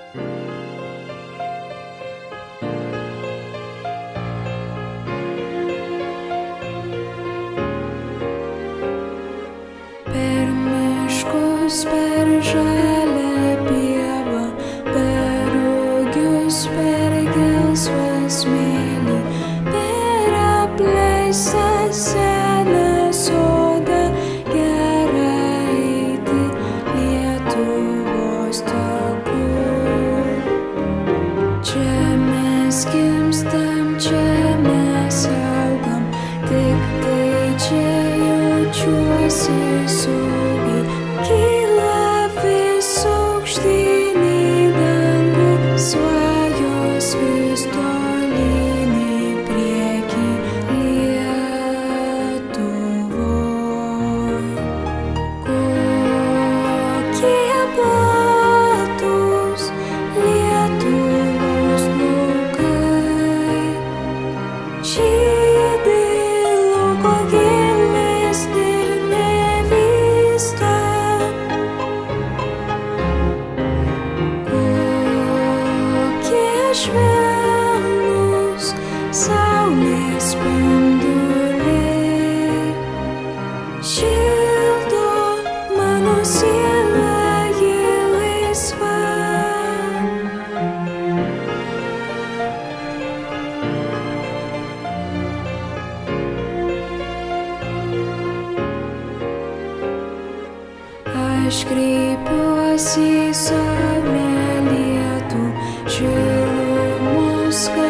Per miškus, per žalią pievą, per rugius, per gelsvą smėlį, per apleistą seną sodą, gera eiti Lietuvos taku. Čia mes gimstam, čia mes augam, tik tai čia jaučiuosi saugiai. Kyla vis aukštyn į dangų, svajos vis tolyn į priekį Lietuvoj. Kokie platūs Lietuvos laukai, žydi lauko gėlės ir nevysta. Kokie švelnūs saulės spinduliai, šildo mano sielą, ji laisva. Aš kreipiuosi į saulę, lietų, šilumos.